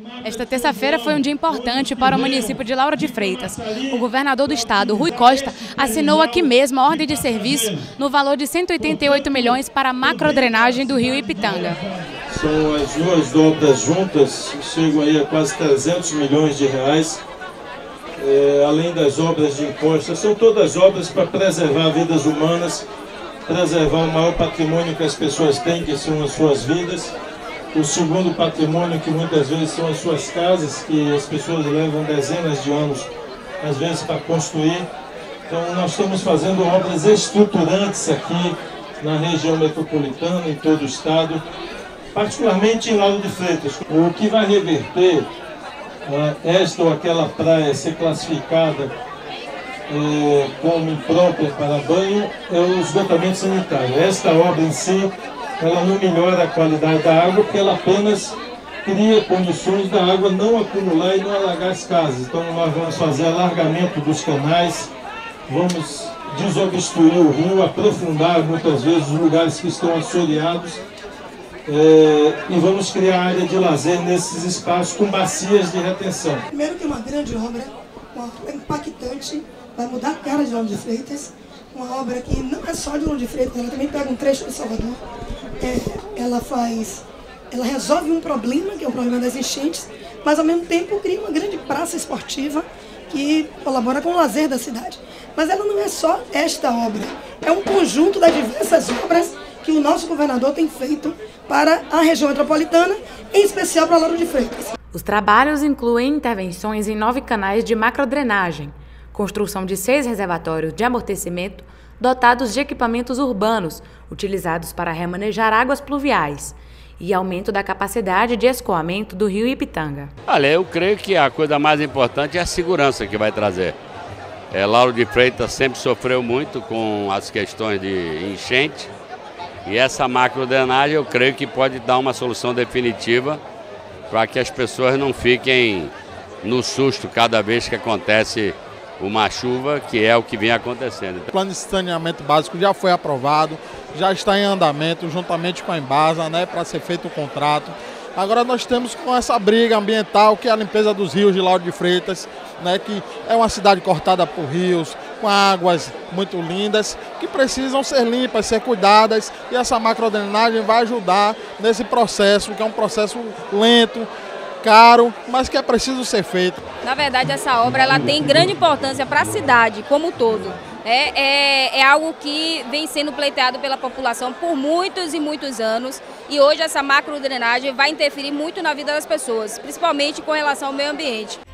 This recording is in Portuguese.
Esta terça-feira foi um dia importante para o município de Lauro de Freitas. O governador do estado, Rui Costa, assinou aqui mesmo a ordem de serviço no valor de 188 milhões para a macrodrenagem do rio Ipitanga. São as duas obras juntas, chegam aí a quase 300 milhões de reais, além das obras de encosta. São todas obras para preservar vidas humanas, preservar o maior patrimônio que as pessoas têm, que são as suas vidas. O segundo patrimônio, que muitas vezes são as suas casas, que as pessoas levam dezenas de anos, às vezes, para construir. Então, nós estamos fazendo obras estruturantes aqui na região metropolitana, em todo o estado, particularmente em Lauro de Freitas. O que vai reverter esta ou aquela praia ser classificada como imprópria para banho é o esgotamento sanitário. Esta obra em si, ela não melhora a qualidade da água, porque ela apenas cria condições da água não acumular e não alagar as casas. Então nós vamos fazer alargamento dos canais, vamos desobstruir o rio, aprofundar muitas vezes os lugares que estão assoreados e vamos criar área de lazer nesses espaços com bacias de retenção. Primeiro que é uma grande obra, uma obra impactante, vai mudar a cara de Lauro de Freitas, uma obra que não é só de Lauro de Freitas, ela também pega um trecho de Salvador. Ela resolve um problema, que é o problema das enchentes, mas ao mesmo tempo cria uma grande praça esportiva que colabora com o lazer da cidade. Mas ela não é só esta obra, é um conjunto das diversas obras que o nosso governador tem feito para a região metropolitana, em especial para Lauro de Freitas. Os trabalhos incluem intervenções em 9 canais de macrodrenagem, construção de 6 reservatórios de amortecimento dotados de equipamentos urbanos, utilizados para remanejar águas pluviais, e aumento da capacidade de escoamento do rio Ipitanga. Olha, eu creio que a coisa mais importante é a segurança que vai trazer. Lauro de Freitas sempre sofreu muito com as questões de enchente, e essa macrodrenagem eu creio que pode dar uma solução definitiva para que as pessoas não fiquem no susto cada vez que acontece uma chuva, que é o que vem acontecendo. O plano de saneamento básico já foi aprovado, já está em andamento, juntamente com a Embasa, para ser feito o contrato. Agora nós temos com essa briga ambiental, que é a limpeza dos rios de Lauro de Freitas, que é uma cidade cortada por rios, com águas muito lindas, que precisam ser limpas, ser cuidadas, e essa macrodrenagem vai ajudar nesse processo, que é um processo lento, caro, mas que é preciso ser feito. Na verdade, essa obra ela tem grande importância para a cidade como um todo. É algo que vem sendo pleiteado pela população por muitos e muitos anos, e hoje essa macrodrenagem vai interferir muito na vida das pessoas, principalmente com relação ao meio ambiente.